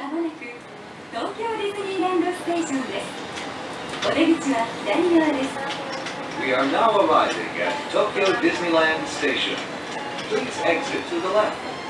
まもなく東京ディズニーランドステーションです。お出口は左側です。 We are now arriving at Tokyo Disneyland Station. Please exit to the left.